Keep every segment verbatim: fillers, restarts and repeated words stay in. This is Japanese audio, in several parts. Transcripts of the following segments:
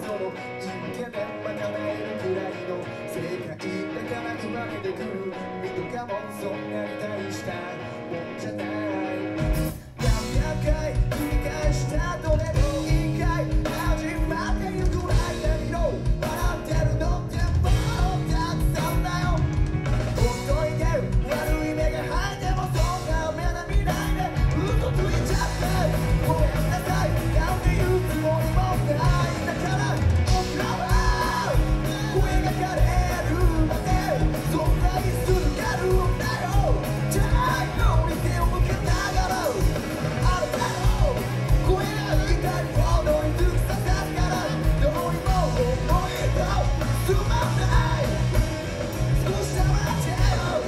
その言い訳で賄えるくらいの世界だから生まれてくる身とかもそんなに大したもんじゃない何百回繰り返したどれも一回始まってゆく間にの笑ってるのってもうたくさんだよほっといて悪い目が入ってもそんな目で見ないで嘘ついちゃってごめんなさいなんて言うつもりもないんだから僕らは声が枯れるまで存在するかるんだよ太陽に手を向けながらあなたの声が痛いほどに突き刺さるからどうにも思いがつまんない少し黙ってよ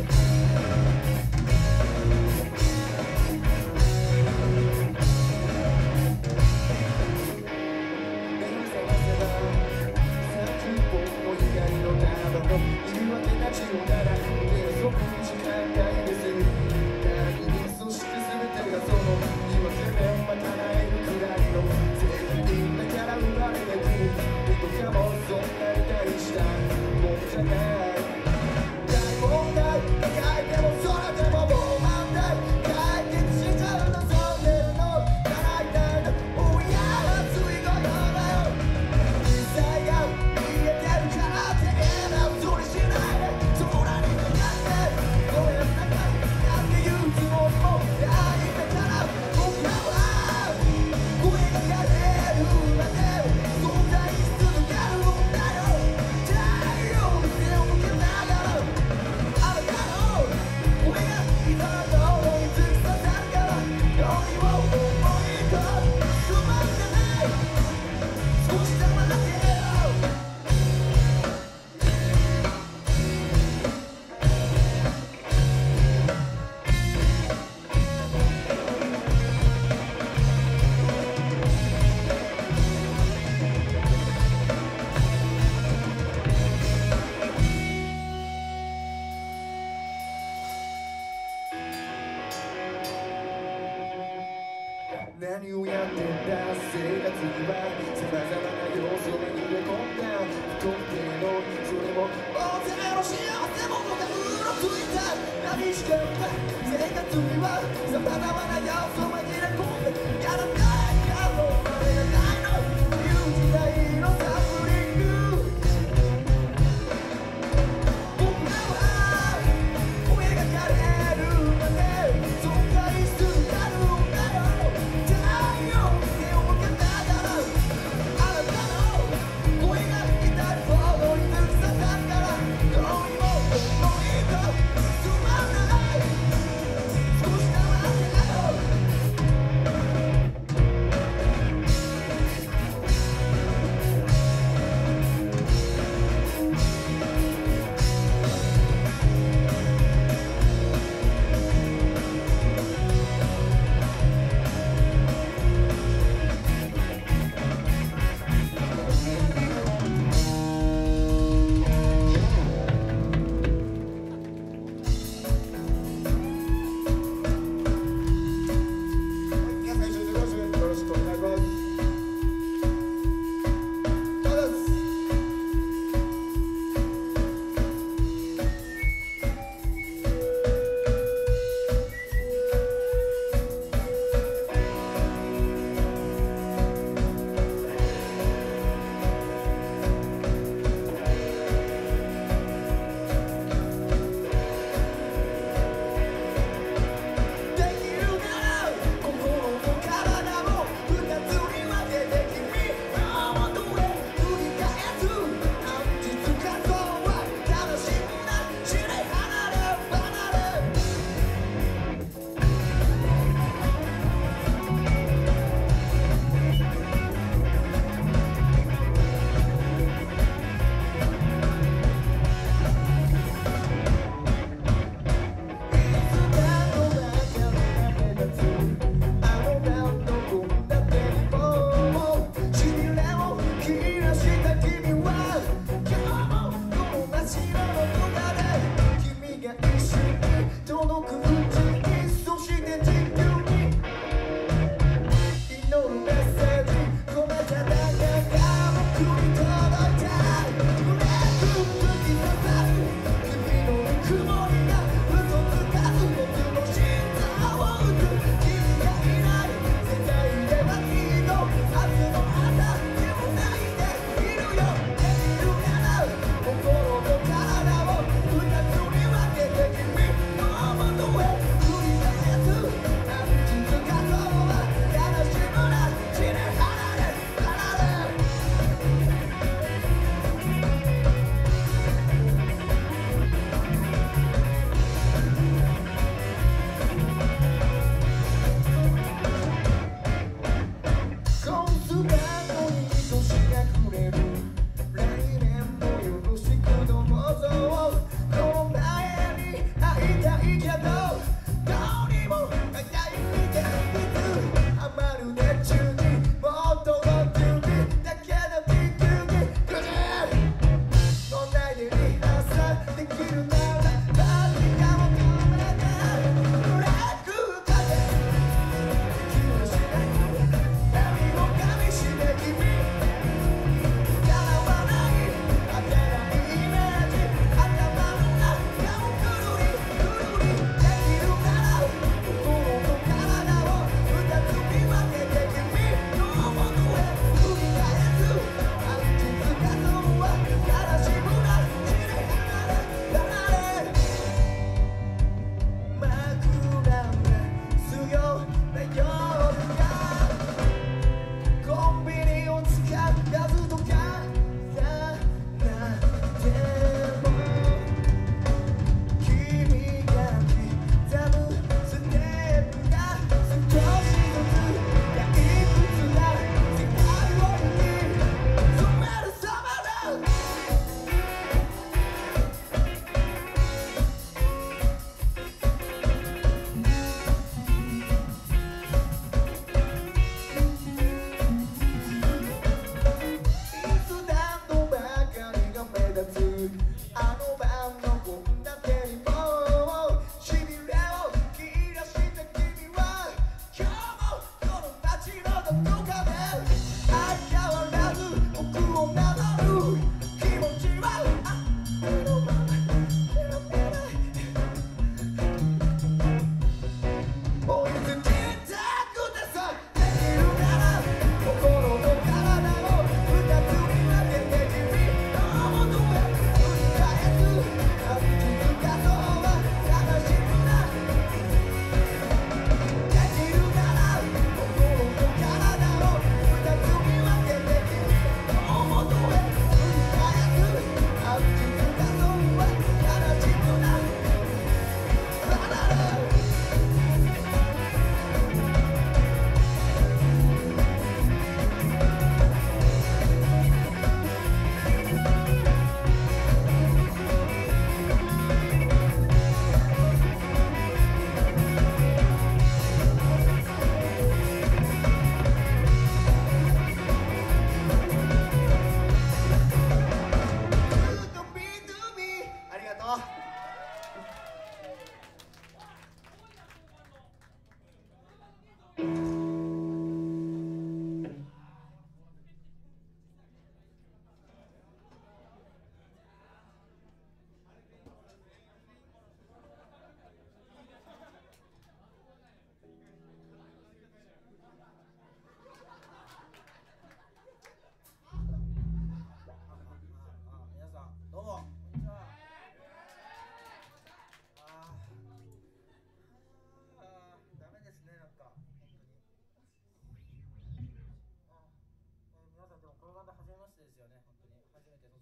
目を覚ませばさんじゅっぽんの光の中の言い訳なしをなら約束に時間帯です誰にそして全てがその言い訳で賄えるくらいの責任だから生まれてくる人かもそんなに大したもんじゃない大問題抱えてもそれでももう問題解決しちゃうのそんでるの叶いたいのおや熱いことだよ実際が見えてるからって偉そうにしないで空に向かってごめんなさいなんて言うつもりもないんだから僕らは声が枯れるまで存在し続けるんだよ太陽に手を向けながらあなたの声が痛いほどに突き刺さるからどうにも思いとつまんでない少し黙ってよ何をやってんだ生活には様々な要素が入れ込んだ不特定のそれも大勢の幸せものがうろついた何しか生活には様々な要素が入れ込んでやらないかもあれがないのいう時代のサプリング僕らは声が枯れるまで存在し続けるんだよ太陽に手を向けながらあなたの声が痛いほどに突き刺さるからどうにも思いがつまんない少し黙ってよ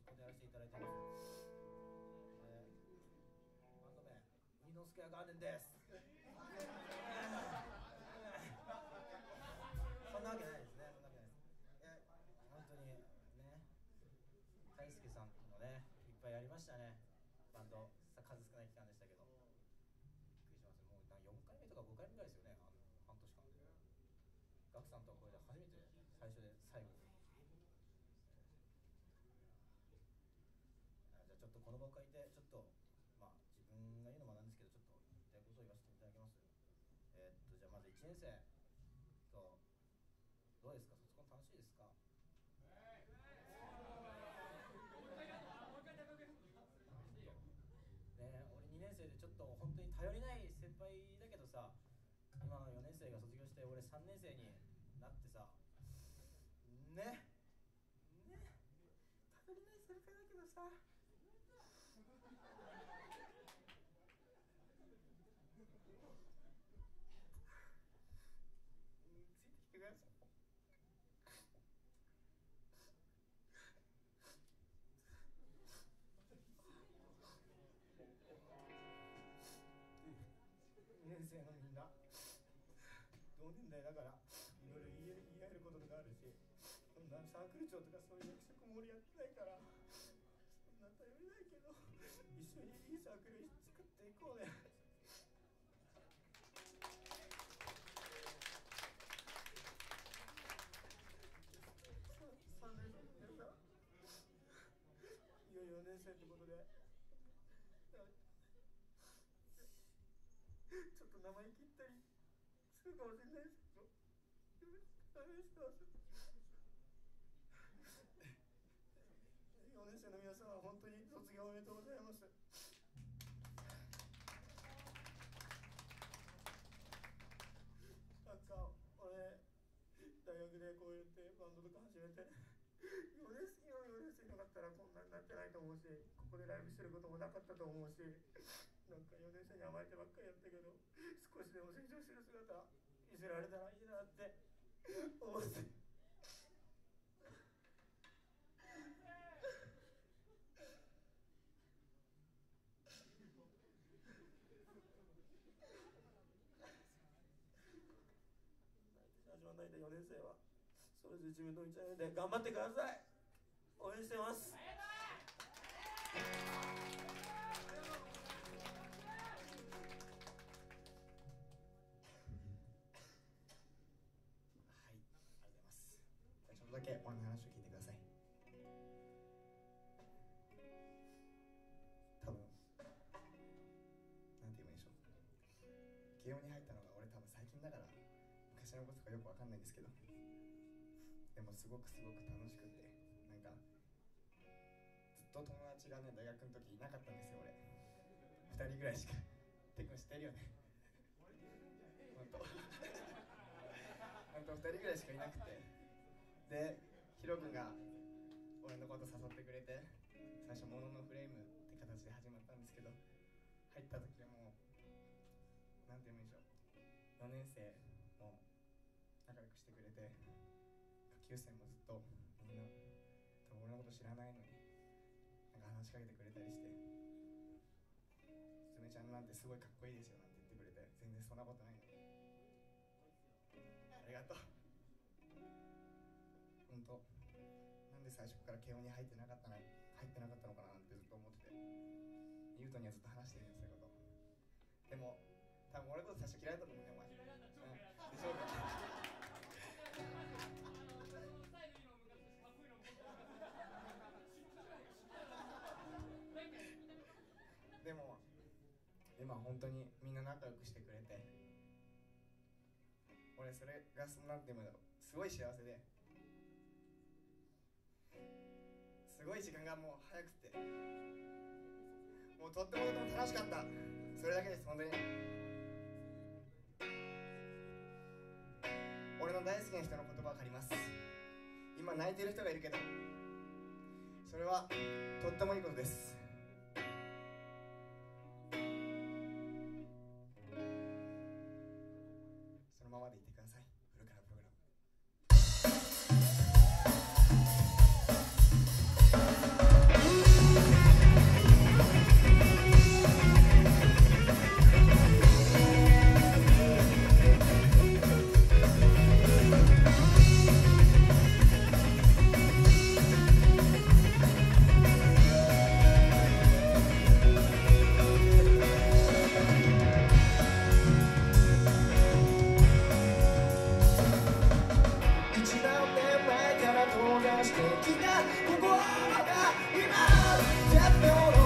こでやらせていただいてます。えー、バンド名ウイノスケアガーデンです。そんなわけないですね。そんなわけないです。え本当にね、大輔さんもねいっぱいやりましたね。バンドさ数少ない期間でしたけど、びっくりしますね。もうよんかいめとかごかいめぐらいですよね、あの半年間で。ガクさんとはこれで初めて最初で最後に。あじゃあちょっとこの場を借りてちょっとまあ自分が言うのもなんですけどちょっと言いたいことを言わせていただきます。えー、っとじゃあまずいちねん生とどうですか、卒コン楽しいですか？ね、俺にねん生でちょっと本当に頼りない先輩だけどさ、今のよねん生が卒業して俺さんねん生になってさ、ねね頼りない先輩だけどさついてきてください。にねん生のみんな同年代だからいろいろ言え言い合えることとかあるし、そんなサークル長とかそういう役職も俺やってないからそんな頼りないけど一緒にいいサークル作っていこうね。さんねん生でさいよいよよねん生ってことでちょっと生意気言ったりするかもしれないですけど、よろしくお願いします。よねん生の皆さんは本当に卒業おめでとうございます。なんか俺大学でこうやってバンドとか始めてよねん生今のよねん生いなかったらこんなになってないと思うし、ここでライブしてることもなかったと思うし、なんかよねん生に甘えてばっかりやったけど少しでも成長してる姿見せられたらいいなって思って始まんないでよねん生はそれぞれ自分の道なので頑張ってください。応援してます。はい、ありがとうございます。じゃあちょっとだけ俺の話を聞いてください。多分なんて言えばいいでしょう、慶応に入ったのが俺多分最近だから昔のこととかよくわかんないんですけど、でもすごくすごく楽しくて、なんかずっと友達がね大学の時いなかったんですよ俺。ふたりぐらいしか。てくん知ってるよねほんとほんとふたりぐらいしかいなくて、でヒロ君が俺のこと誘ってくれて、最初モノのフレームって形で始まったんですけど、入った時はもうなんて言うんでしょう、よねん生も仲良くしてくれて、下級生もずっとみんな多分俺のこと知らないのになんか話しかけてくれたりして、すずめちゃんなんてすごいかっこいいですよなんて言ってくれて、全然そんなことないのにありがとう。ほんとなんで最初から慶応に入ってなかったな入ってなかったのかななんてずっと思ってて、ゆうとにはずっと話してるんですよそういうこと。でも多分俺のこと最初嫌いだったと思うねお前、うん、でしょうかでも今本当にみんな仲良くしてくれて、俺それがなんていうのすごい幸せで、すごい時間がもう早くて、もうとってもとっても楽しかった。それだけです本当に。俺の大好きな人の言葉を借ります。今泣いてる人がいるけどそれはとってもいいことです。そのままでいてください。フルカラープログラム。 きた心が今絶望の